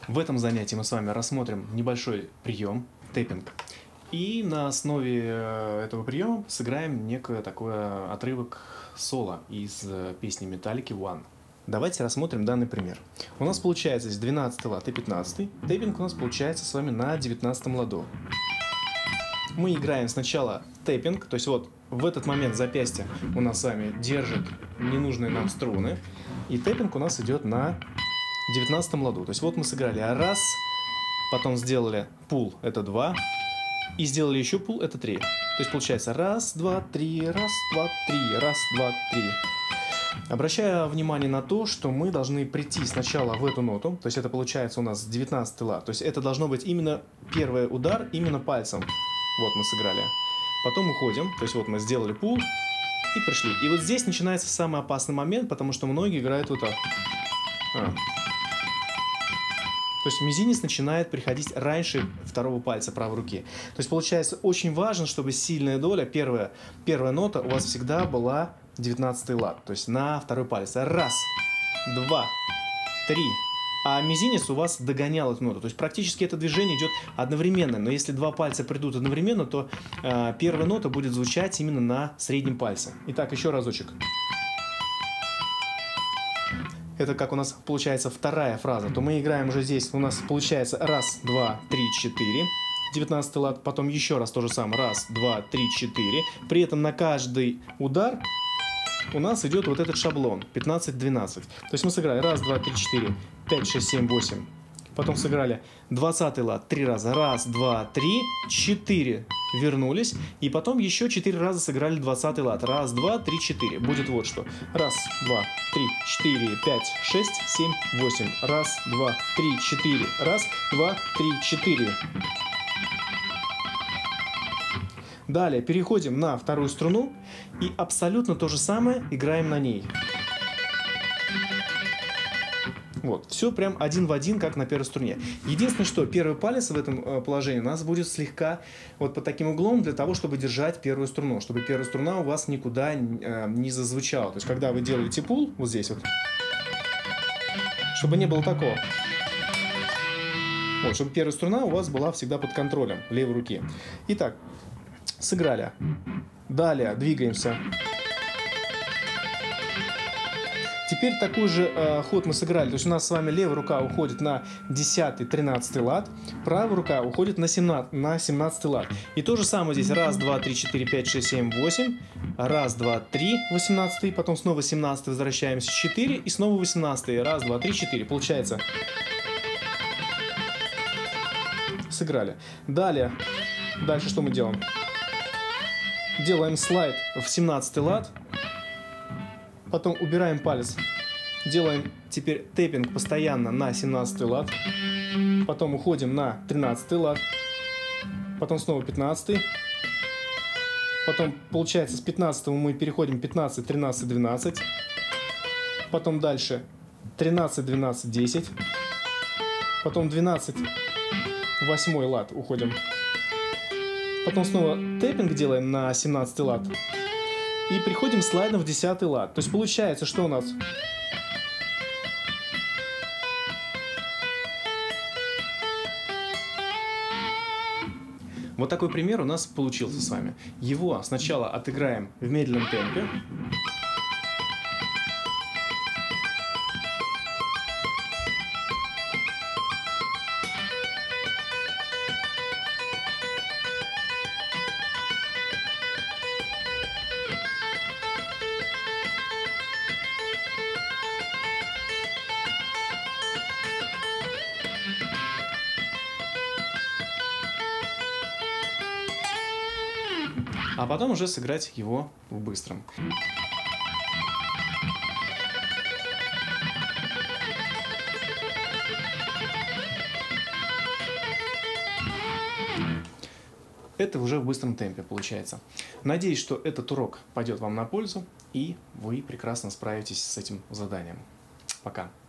В этом занятии мы с вами рассмотрим небольшой прием тэппинг. И на основе этого приема сыграем некое такое отрывок соло из песни Metallica One. Давайте рассмотрим данный пример. У нас получается здесь 12 лад и 15. Тэппинг у нас получается с вами на 19 ладу. Мы играем сначала тэппинг, то есть вот в этот момент запястье у нас с вами держит ненужные нам струны. И тэппинг у нас идет на 19 ладу. То есть вот мы сыграли раз, потом сделали пул, это 2, и сделали еще пул, это 3. То есть получается раз, два, три, раз, два, три, раз, два, три. Обращаю внимание на то, что мы должны прийти сначала в эту ноту, то есть это получается у нас 19 лад. То есть это должно быть именно первый удар, именно пальцем. Вот мы сыграли. Потом уходим, то есть вот мы сделали пул и пришли. И вот здесь начинается самый опасный момент, потому что многие играют вот так. То есть мизинец начинает приходить раньше второго пальца правой руки. То есть получается очень важно, чтобы сильная доля, первая нота у вас всегда была 19 лад. То есть на второй палец. Раз, два, три. А мизинец у вас догонял эту ноту. То есть практически это движение идет одновременно. Но если два пальца придут одновременно, то первая нота будет звучать именно на среднем пальце. Итак, еще разочек. Это как у нас получается вторая фраза, то мы играем уже здесь, у нас получается раз, два, три, четыре, 19 лад, потом еще раз то же самое, раз, два, три, четыре. При этом на каждый удар у нас идет вот этот шаблон, 15-12. То есть мы сыграли раз, два, три, четыре, 5, 6, 7, 8. Потом сыграли 20 лад 3 раза, раз, два, три, 4. Вернулись, и потом еще 4 раза сыграли 20 лад. Раз, два, три, 4. Будет вот что. Раз, два, три, 4, 5, 6, 7, 8. Раз, два, три, 4. Раз, два, три, 4. Далее переходим на вторую струну и абсолютно то же самое играем на ней. Вот, все прям один в один, как на первой струне. Единственное, что первый палец в этом положении у нас будет слегка вот под таким углом, для того, чтобы держать первую струну, чтобы первая струна у вас никуда не зазвучала. То есть, когда вы делаете пул, вот здесь вот, чтобы не было такого. Вот, чтобы первая струна у вас была всегда под контролем левой руки. Итак, сыграли. Далее двигаемся. Теперь такой же ход мы сыграли, то есть у нас с вами левая рука уходит на 10-13 лад, правая рука уходит на 17 лад. И то же самое здесь, раз, два, три, 4, 5, 6, 7, 8, раз, два, три, 18, потом снова 17, возвращаемся, 4 и снова 18, раз, два, три, 4, получается. Сыграли. Далее, дальше что мы делаем? Делаем слайд в 17 лад. Потом убираем палец. Делаем теперь тэппинг постоянно на 17 лад. Потом уходим на 13 лад. Потом снова 15. Потом получается с 15 мы переходим 15, 13, 12. Потом дальше 13, 12, 10. Потом 12, 8 лад уходим. Потом снова тэппинг делаем на 17 лад. И приходим слайдом в 10 лад. То есть получается, что у нас? Вот такой пример у нас получился с вами. Его сначала отыграем в медленном темпе. А потом уже сыграть его в быстром. Это уже в быстром темпе получается. Надеюсь, что этот урок пойдет вам на пользу, и вы прекрасно справитесь с этим заданием. Пока.